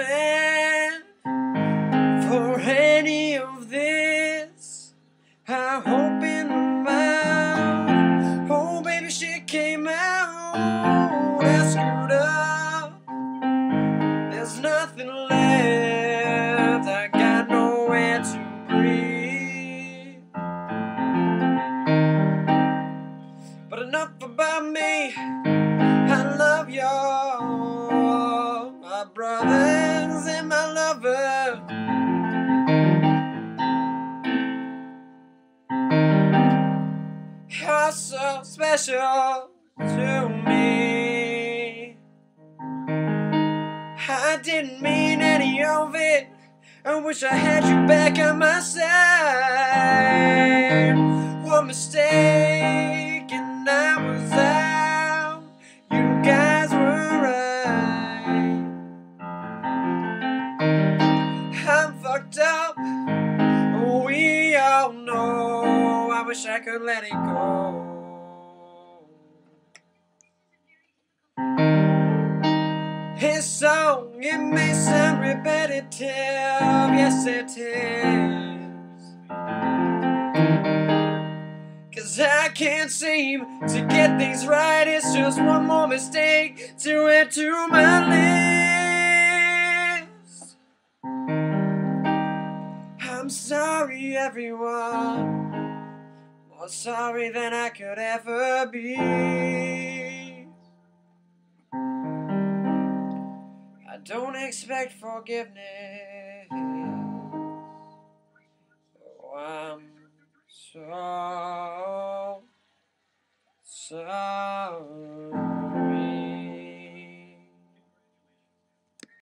man for any of this. I hope in the mouth, oh baby, shit came out. I screwed up, there's nothing left. I got nowhere to breathe. But enough about me, I love y'all, my brothers and my lovers. You're so special to me. I didn't mean any of it. I wish I had you back on my side. One mistake and I was out. You guys were right. I'm fucked up, we all know. I wish I could let it go. His song, it may sound repetitive, yes it is. 'Cause I can't seem to get things right. It's just one more mistake to add to my list. I'm sorry everyone, more sorry than I could ever be. I don't expect forgiveness.